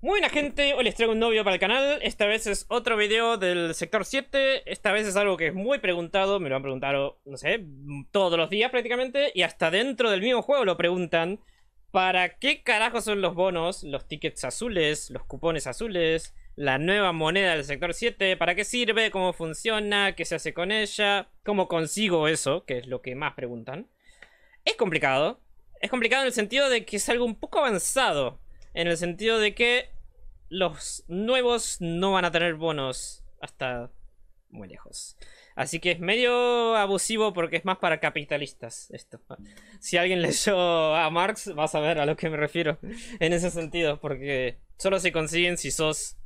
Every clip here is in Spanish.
Muy buena gente, hoy les traigo un nuevo video para el canal. Esta vez es otro video del sector 7. Esta vez es algo que es muy preguntado. Me lo han preguntado, no sé, todos los días prácticamente. Y hasta dentro del mismo juego lo preguntan. ¿Para qué carajo son los bonos, los tickets azules, los cupones azules, la nueva moneda del sector 7? ¿Para qué sirve? ¿Cómo funciona? ¿Qué se hace con ella? ¿Cómo consigo eso? Que es lo que más preguntan. Es complicado. Es complicado en el sentido de que es algo un poco avanzado. En el sentido de que los nuevos no van a tener bonos hasta muy lejos. Así que es medio abusivo porque es más para capitalistas esto. Si alguien leyó a Marx, vas a ver a lo que me refiero en ese sentido. Porque solo se consiguen si sos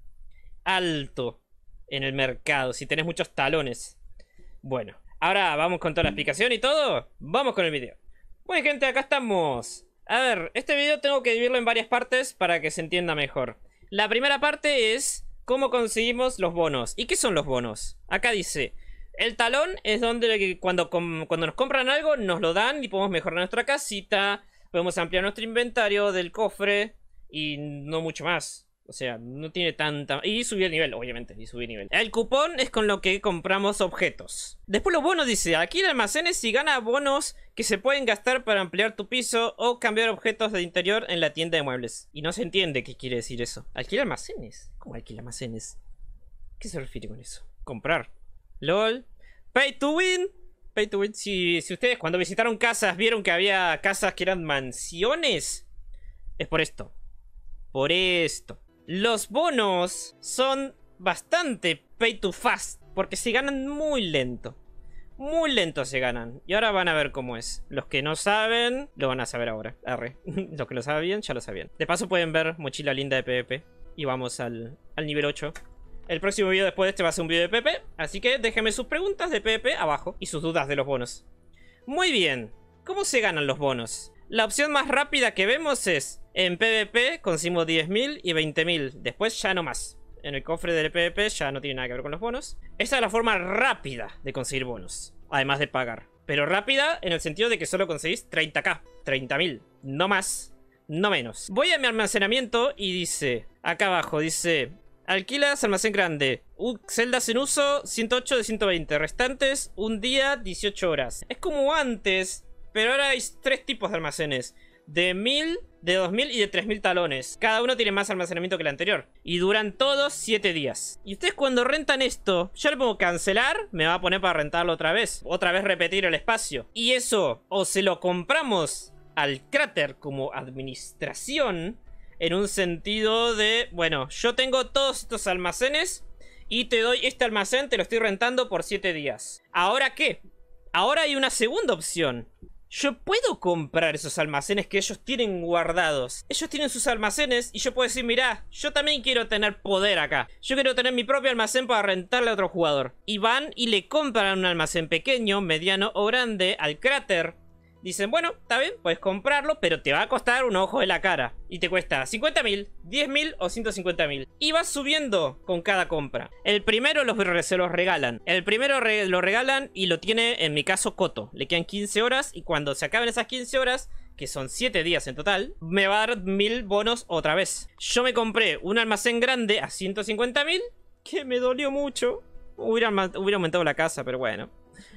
alto en el mercado, si tenés muchos talones. Bueno, ahora vamos con toda la explicación y todo. Vamos con el video. Bueno gente, acá estamos. A ver, este video tengo que dividirlo en varias partes para que se entienda mejor. La primera parte es cómo conseguimos los bonos. ¿Y qué son los bonos? Acá dice, el talón es donde cuando nos compran algo nos lo dan y podemos mejorar nuestra casita, podemos ampliar nuestro inventario del cofre y no mucho más. O sea, no tiene tanta... Y subir el nivel, obviamente, y subir nivel. El cupón es con lo que compramos objetos. Después los bonos dice, alquila almacenes y gana bonos que se pueden gastar para ampliar tu piso o cambiar objetos de interior en la tienda de muebles. Y no se entiende qué quiere decir eso. ¿Alquila almacenes? ¿Cómo alquila almacenes? ¿Qué se refiere con eso? Comprar. LOL. Pay to win. Pay to win. Si ustedes cuando visitaron casas vieron que había casas que eran mansiones, es por esto. Por esto. Los bonos son bastante pay to fast, porque se ganan muy lento. Muy lento se ganan. Y ahora van a ver cómo es. Los que no saben, lo van a saber ahora. Arre. Los que lo sabían, ya lo sabían. De paso pueden ver mochila linda de PvP. Y vamos al nivel 8. El próximo video después de este va a ser un video de PvP. Así que déjenme sus preguntas de PvP abajo. Y sus dudas de los bonos. Muy bien. ¿Cómo se ganan los bonos? La opción más rápida que vemos es... En PvP conseguimos 10.000 y 20.000. Después ya no más. En el cofre del PvP ya no tiene nada que ver con los bonos. Esa es la forma rápida de conseguir bonos. Además de pagar. Pero rápida en el sentido de que solo conseguís 30k. 30.000. No más. No menos. Voy a mi almacenamiento y dice... Acá abajo dice... Alquilas almacén grande. Celdas en uso 108 de 120. Restantes un día 18 horas. Es como antes. Pero ahora hay 3 tipos de almacenes. De 1000, de 2000 y de 3000 talones. Cada uno tiene más almacenamiento que el anterior. Y duran todos 7 días. Y ustedes cuando rentan esto, yo le pongo cancelar, me va a poner para rentarlo otra vez. Otra vez repetir el espacio. Y eso, o se lo compramos al cráter como administración, en un sentido de, bueno, yo tengo todos estos almacenes y te doy este almacén, te lo estoy rentando por 7 días. ¿Ahora qué? Ahora hay una segunda opción. Yo puedo comprar esos almacenes que ellos tienen guardados. Ellos tienen sus almacenes y yo puedo decir, mirá, yo también quiero tener poder acá. Yo quiero tener mi propio almacén para rentarle a otro jugador. Y van y le compran un almacén pequeño, mediano o grande al cráter. Dicen, bueno, está bien, puedes comprarlo, pero te va a costar un ojo de la cara. Y te cuesta 50.000, 10.000 o 150.000. Y vas subiendo con cada compra. El primero se los regalan. El primero lo regalan y lo tiene, en mi caso, Coto. Le quedan 15 horas y cuando se acaben esas 15 horas, que son 7 días en total, me va a dar 1000 bonos otra vez. Yo me compré un almacén grande a 150.000, que me dolió mucho. Hubiera aumentado la casa, pero bueno.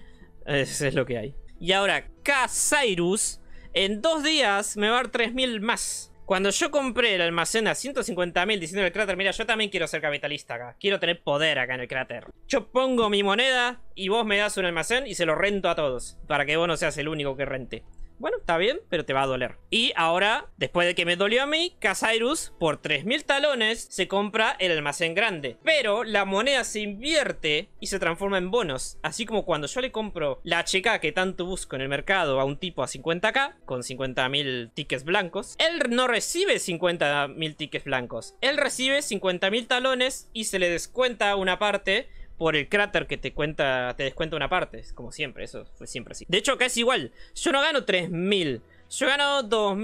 Eso es lo que hay. Y ahora, K-Cyrus en 2 días me va a dar 3.000 más. Cuando yo compré el almacén a 150.000 diciendo al cráter, mira, yo también quiero ser capitalista acá. Quiero tener poder acá en el cráter. Yo pongo mi moneda y vos me das un almacén y se lo rento a todos. Para que vos no seas el único que rente. Bueno, está bien, pero te va a doler. Y ahora, después de que me dolió a mí, K-Cyrus, por 3.000 talones, se compra el almacén grande. Pero la moneda se invierte y se transforma en bonos. Así como cuando yo le compro la HK que tanto busco en el mercado a un tipo a 50k, con 50.000 tickets blancos, él no recibe 50.000 tickets blancos. Él recibe 50.000 talones y se le descuenta una parte... Por el cráter que te descuenta una parte. Como siempre, eso fue siempre así. De hecho acá es igual. Yo no gano 3.000. Yo gano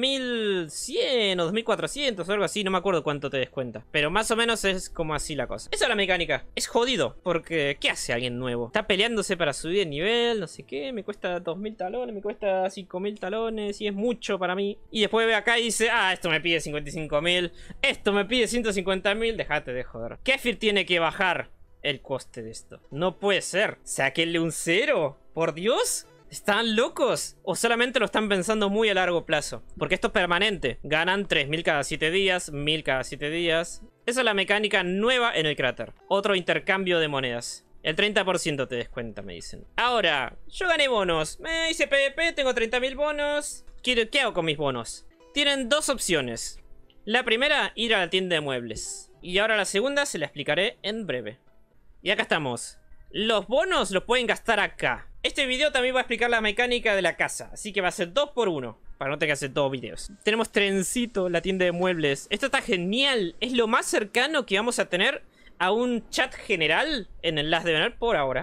2100 o 2400 o algo así, no me acuerdo cuánto te descuenta. Pero más o menos es como así la cosa. Esa es la mecánica. Es jodido, porque ¿qué hace alguien nuevo? Está peleándose para subir de nivel, no sé qué. Me cuesta 2000 talones, me cuesta 5000 talones y es mucho para mí. Y después ve acá y dice, ah, esto me pide 55.000, esto me pide 150.000. Déjate de joder. Kefir tiene que bajar el coste de esto. No puede ser. Sáquenle un 0. Por Dios. ¿Están locos? ¿O solamente lo están pensando muy a largo plazo? Porque esto es permanente. Ganan 3000 cada 7 días, 1000 cada 7 días. Esa es la mecánica nueva en el cráter. Otro intercambio de monedas. El 30% te descuenta, me dicen. Ahora, yo gané bonos. Me hice PvP, tengo 30.000 bonos. ¿Qué hago con mis bonos? Tienen dos opciones. La primera, ir a la tienda de muebles. Y ahora la segunda se la explicaré en breve. Y acá estamos. Los bonos los pueden gastar acá. Este video también va a explicar la mecánica de la casa, así que va a ser 2 por 1, para no tener que hacer 2 videos. Tenemos Trencito, la tienda de muebles. Esto está genial, es lo más cercano que vamos a tener a un chat general en el Last de Venar por ahora.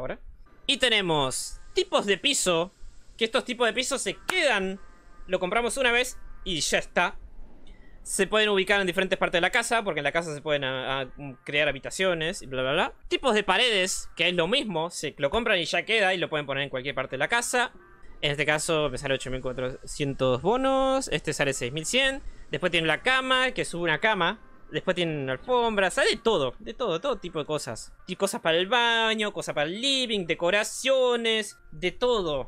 Y tenemos tipos de piso, que estos tipos de piso se quedan, lo compramos una vez y ya está. Se pueden ubicar en diferentes partes de la casa, porque en la casa se pueden crear habitaciones y bla bla bla. Tipos de paredes, que es lo mismo, se lo compran y ya queda y lo pueden poner en cualquier parte de la casa. En este caso me sale 8400 bonos, este sale 6100. Después tiene la cama, que sube una cama. Después tienen alfombras, sale todo tipo de cosas. Y cosas para el baño, cosas para el living, decoraciones, de todo.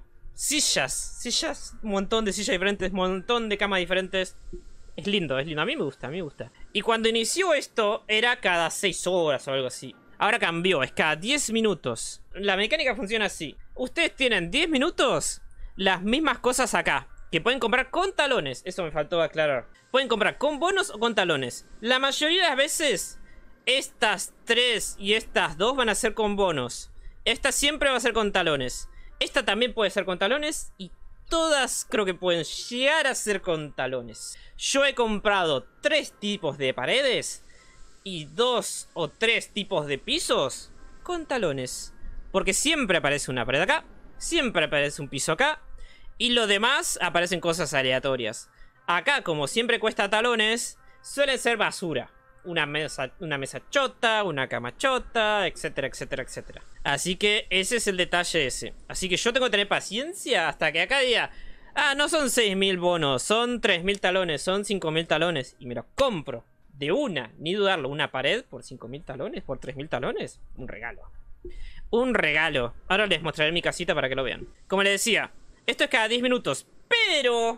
Sillas, un montón de sillas diferentes, un montón de camas diferentes. Es lindo, a mí me gusta, Y cuando inició esto, era cada 6 horas o algo así. Ahora cambió, es cada 10 minutos. La mecánica funciona así. Ustedes tienen 10 minutos, las mismas cosas acá, que pueden comprar con talones. Eso me faltó aclarar. Pueden comprar con bonos o con talones. La mayoría de las veces, estas 3 y estas 2 van a ser con bonos. Esta siempre va a ser con talones. Esta también puede ser con talones y todas creo que pueden llegar a ser con talones. Yo he comprado 3 tipos de paredes y 2 o 3 tipos de pisos con talones. Porque siempre aparece una pared acá, siempre aparece un piso acá y lo demás aparecen cosas aleatorias. Acá, como siempre cuesta talones, suelen ser basura. Una mesa chota, una cama chota, etcétera, etcétera, etcétera. Así que ese es el detalle ese. Así que yo tengo que tener paciencia hasta que acá diga, ah, no son 6000 bonos, son 3000 talones, son 5000 talones. Y me los compro de una, ni dudarlo, una pared por 5000 talones, por 3000 talones. Un regalo. Un regalo. Ahora les mostraré mi casita para que lo vean. Como les decía, esto es cada 10 minutos. Pero,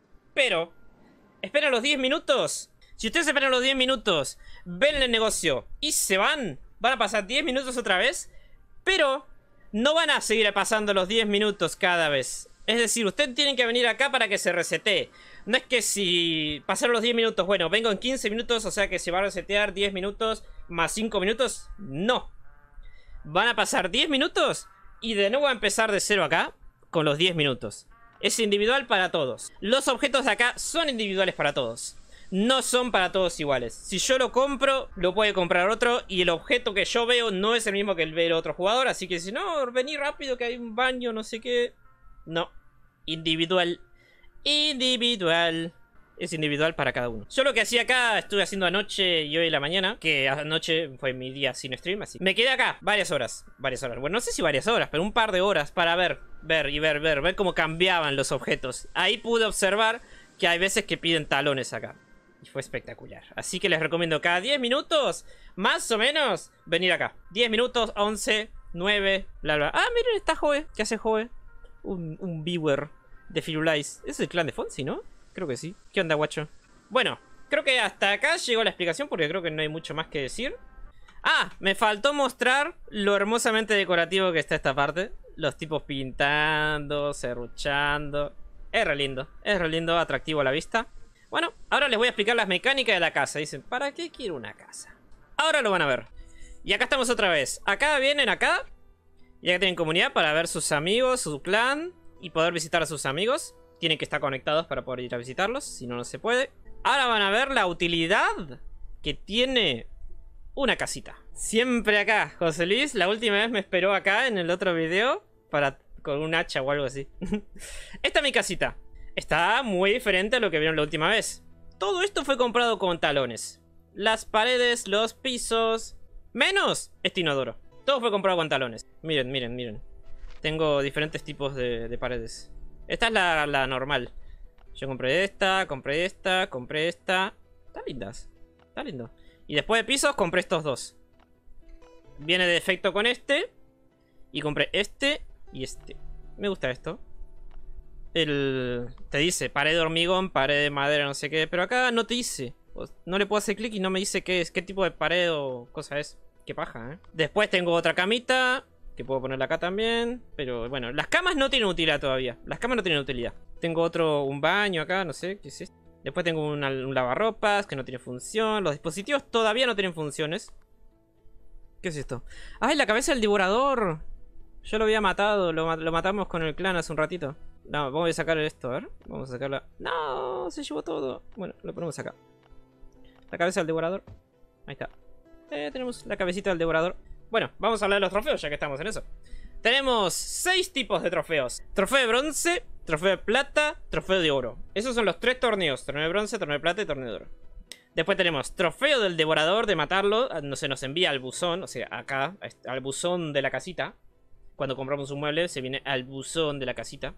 esperen los 10 minutos. Si ustedes esperan los 10 minutos, ven el negocio y se van a pasar 10 minutos otra vez, pero no van a seguir pasando los 10 minutos cada vez. Es decir, ustedes tienen que venir acá para que se resetee. No es que si pasaron los 10 minutos, bueno, vengo en 15 minutos, o sea que se va a resetear 10 minutos más 5 minutos. No. Van a pasar 10 minutos y de nuevo a empezar de cero acá con los 10 minutos. Es individual para todos. Los objetos de acá son individuales para todos. No son para todos iguales. Si yo lo compro, lo puede comprar otro. Y el objeto que yo veo no es el mismo que el ve el otro jugador. Así que si no, vení rápido que hay un baño, no sé qué. No. Individual. Individual. Es individual para cada uno. Yo lo que hacía acá, estuve haciendo anoche y hoy en la mañana. Que anoche fue mi día sin stream, así. Me quedé acá varias horas. Bueno, no sé si varias horas, pero un par de horas para ver cómo cambiaban los objetos. Ahí pude observar que hay veces que piden talones acá. Y fue espectacular. Así que les recomiendo cada 10 minutos, más o menos, venir acá. 10 minutos, 11, 9, bla bla. Ah, miren, está Joe. ¿Qué hace Joe? Un viewer de Firulais. Es el clan de Fonsi, ¿no? Creo que sí. ¿Qué onda, guacho? Bueno, creo que hasta acá llegó la explicación porque creo que no hay mucho más que decir. Ah, me faltó mostrar lo hermosamente decorativo que está esta parte. Los tipos pintando, serruchando. Es re lindo, atractivo a la vista. Bueno, ahora les voy a explicar las mecánicas de la casa. Dicen, ¿para qué quiero una casa? Ahora lo van a ver. Y acá estamos otra vez. Acá vienen acá. Y acá tienen comunidad para ver sus amigos, su clan. Y poder visitar a sus amigos. Tienen que estar conectados para poder ir a visitarlos. Si no, no se puede. Ahora van a ver la utilidad que tiene una casita. Siempre acá. José Luis, la última vez me esperó acá en el otro video. Con un hacha o algo así. Esta es mi casita. Está muy diferente a lo que vieron la última vez. Todo esto fue comprado con talones. Las paredes, los pisos... menos este inodoro. Todo fue comprado con talones. Miren, miren, miren. Tengo diferentes tipos de paredes. Esta es la normal. Yo compré esta, compré esta, compré esta. Están lindas. Está lindo. Y después de pisos compré estos dos. Viene de defecto con este. Y compré este y este. Me gusta esto. Te dice pared de hormigón, pared de madera, no sé qué. Pero acá no te dice. No le puedo hacer clic y no me dice qué es, qué tipo de pared o cosa es. Qué paja, ¿eh? Después tengo otra camita, que puedo ponerla acá también. Pero bueno, las camas no tienen utilidad todavía. Las camas no tienen utilidad. Tengo un baño acá, no sé qué es esto. Después tengo un lavarropas que no tiene función. Los dispositivos todavía no tienen funciones. ¿Qué es esto? ¡Ay, la cabeza del devorador! Yo lo había matado, lo matamos con el clan hace un ratito. No, vamos a sacar esto, a ver. Vamos a sacarla. ¡No! Se llevó todo. Bueno, lo ponemos acá. La cabeza del devorador. Ahí está. Tenemos la cabecita del devorador. Bueno, vamos a hablar de los trofeos ya que estamos en eso. Tenemos 6 tipos de trofeos. Trofeo de bronce, trofeo de plata, trofeo de oro. Esos son los 3 torneos. Torneo de bronce, torneo de plata y torneo de oro. Después tenemos trofeo del devorador de matarlo. No se nos envía al buzón, o sea, acá, al buzón de la casita. Cuando compramos un mueble se viene al buzón de la casita.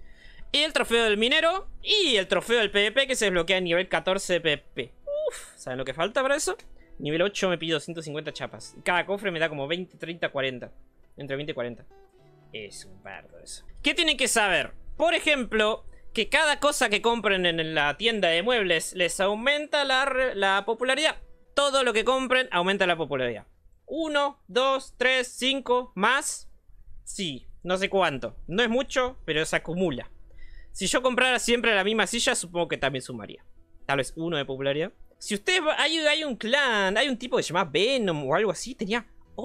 Y el trofeo del minero. Y el trofeo del PvP que se desbloquea a nivel 14 de PvP. Uff, ¿saben lo que falta para eso? Nivel 8 me pido 150 chapas. Y cada cofre me da como 20, 30, 40. Entre 20 y 40. Es un bardo eso. ¿Qué tienen que saber? Por ejemplo, que cada cosa que compren en la tienda de muebles les aumenta la popularidad. Todo lo que compren aumenta la popularidad. 1, 2, 3, 5, más. Sí, no sé cuánto. No es mucho, pero se acumula. Si yo comprara siempre la misma silla, supongo que también sumaría. Tal vez 1 de popularidad. Si ustedes... Hay un clan, hay un tipo que se llama Venom o algo así. Tenía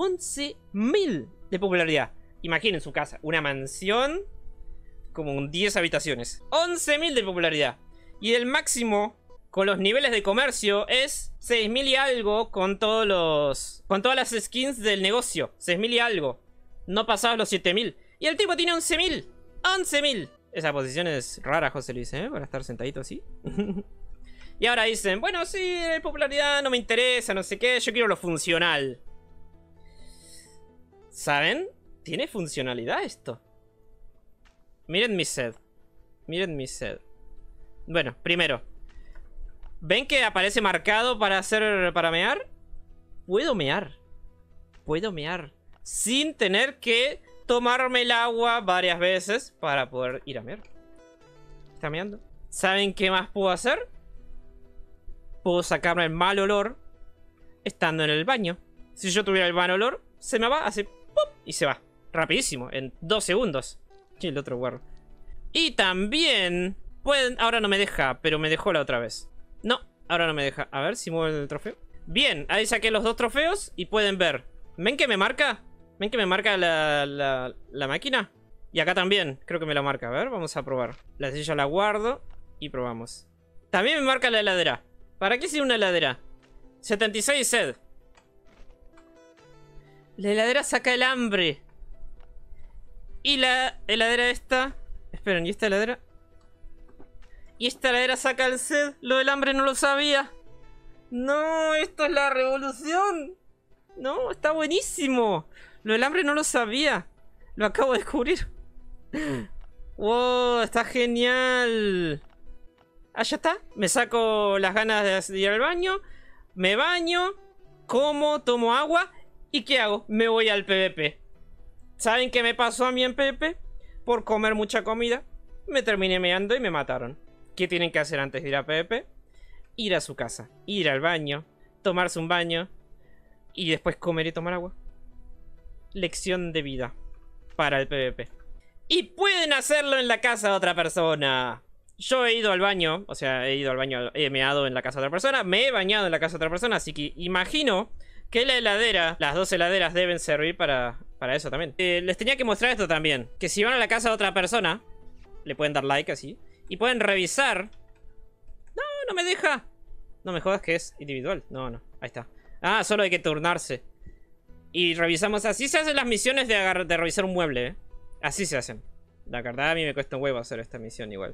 11.000 de popularidad. Imaginen su casa. Una mansión como 10 habitaciones. 11.000 de popularidad. Y el máximo con los niveles de comercio es 6.000 y algo con todos los... con todas las skins del negocio. 6.000 y algo. No pasados los 7.000. Y el tipo tiene 11.000. 11.000. Esa posición es rara, José Luis, ¿eh? Para estar sentadito así. Y ahora dicen, bueno, sí, la popularidad no me interesa, no sé qué. Yo quiero lo funcional. ¿Saben? Tiene funcionalidad esto. Miren mi sed. Miren mi sed. Bueno, primero. ¿Ven que aparece marcado para mear? Puedo mear. Puedo mear. Sin tener que tomarme el agua varias veces para poder ir a mear. ¿Está meando? ¿Saben qué más puedo hacer? Puedo sacarme el mal olor estando en el baño. Si yo tuviera el mal olor, se me va, hace ¡pum! Y se va. Rapidísimo, en 2 segundos. Y el otro guarro. Y también pueden... Ahora no me deja, pero me dejó la otra vez. No, ahora no me deja. A ver si muevo el trofeo. Bien, ahí saqué los 2 trofeos y pueden ver. ¿Ven que me marca? ¿Ven que me marca la máquina? Y acá también, creo que me la marca. A ver, vamos a probar. La silla la guardo y probamos. También me marca la heladera. ¿Para qué sirve una heladera? 76 sed. La heladera saca el hambre. Y la heladera esta... Esperen, ¿y esta heladera? Y esta heladera saca el sed. Lo del hambre no lo sabía. No, esto es la revolución. No, está buenísimo. Lo del hambre no lo sabía. Lo acabo de descubrir. Wow, está genial. Ah, ya está. Me saco las ganas de ir al baño. Me baño. Como, tomo agua. ¿Y qué hago? Me voy al PvP. ¿Saben qué me pasó a mí en PvP? Por comer mucha comida, me terminé meando y me mataron. ¿Qué tienen que hacer antes de ir a PvP? Ir a su casa. Ir al baño. Tomarse un baño. Y después comer y tomar agua. Lección de vida. Para el PvP. Y pueden hacerlo en la casa de otra persona. Yo he ido al baño. O sea, he ido al baño. He meado en la casa de otra persona. Me he bañado en la casa de otra persona. Así que imagino que la heladera, las 2 heladeras deben servir para eso también. Les tenía que mostrar esto también. Que si van a la casa de otra persona, le pueden dar like así. Y pueden revisar. No, no me deja. No me jodas que es individual. No, no, ahí está. Ah, solo hay que turnarse. Y revisamos. Así se hacen las misiones de revisar un mueble, ¿eh? Así se hacen. La verdad a mí me cuesta un huevo hacer esta misión igual.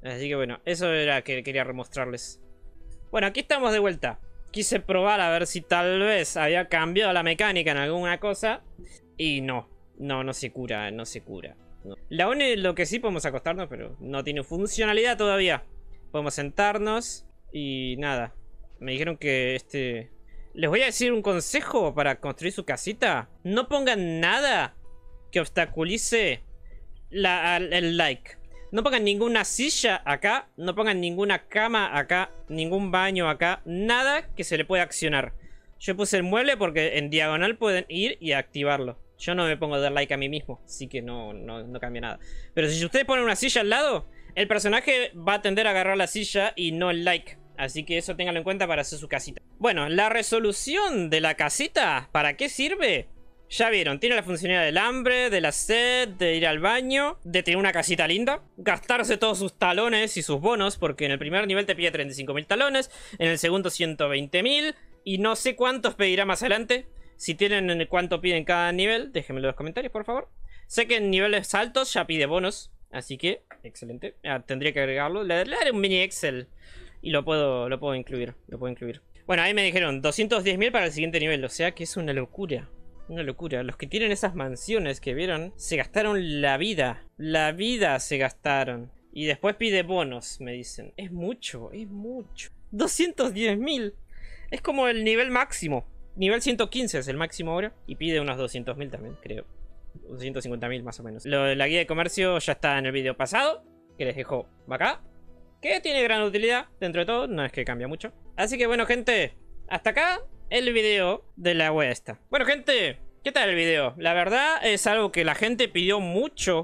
Así que bueno, eso era que quería mostrarles. Bueno, aquí estamos de vuelta. Quise probar a ver si tal vez había cambiado la mecánica en alguna cosa. Y no se cura, no se cura. No. Lo que sí podemos acostarnos, pero no tiene funcionalidad todavía. Podemos sentarnos y nada. Me dijeron que les voy a decir un consejo para construir su casita. No pongan nada que obstaculice el like. No pongan ninguna silla acá. No pongan ninguna cama acá. Ningún baño acá. Nada que se le pueda accionar. Yo puse el mueble porque en diagonal pueden ir y activarlo. Yo no me pongo a dar like a mí mismo. Así que no cambia nada. Pero si ustedes ponen una silla al lado, el personaje va a tender a agarrar la silla y no el like. Así que eso ténganlo en cuenta para hacer su casita. Bueno, la resolución de la casita, ¿para qué sirve? Ya vieron, tiene la funcionalidad del hambre, de la sed, de ir al baño, de tener una casita linda, gastarse todos sus talones y sus bonos, porque en el primer nivel te pide 35.000 talones, en el segundo 120.000, y no sé cuántos pedirá más adelante. Si tienen cuánto piden cada nivel, déjenmelo en los comentarios, por favor. Sé que en niveles altos ya pide bonos, así que, excelente. Tendría que agregarlo, le haré un mini Excel y lo puedo incluir, Bueno, ahí me dijeron 210.000 para el siguiente nivel, o sea que es una locura. Una locura. Los que tienen esas mansiones que vieron se gastaron la vida. La vida se gastaron. Y después pide bonos, me dicen. Es mucho, es mucho. 210.000. Es como el nivel máximo. Nivel 115 es el máximo ahora. Y pide unos 200.000 también, creo. 250.000 más o menos. La guía de comercio ya está en el video pasado, que les dejo acá. Que tiene gran utilidad dentro de todo. No es que cambia mucho. Así que bueno, gente. Hasta acá el video de la web esta. Bueno, gente, ¿qué tal el video? La verdad es algo que la gente pidió mucho.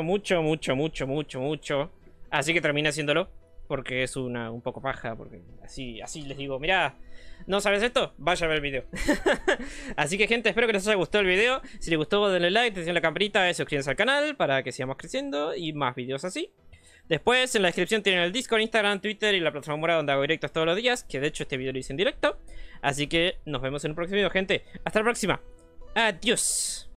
Así que terminé haciéndolo. Porque es un poco paja. Porque así les digo, mirá, ¿no sabes esto? Vaya a ver el video. Así que, gente, espero que les haya gustado el video. Si les gustó, denle like, denle la campanita y suscríbanse al canal para que sigamos creciendo y más videos así. Después, en la descripción tienen el Discord, Instagram, Twitter y la plataforma morada donde hago directos todos los días. Que de hecho este video lo hice en directo. Así que nos vemos en el próximo video, gente. Hasta la próxima. Adiós.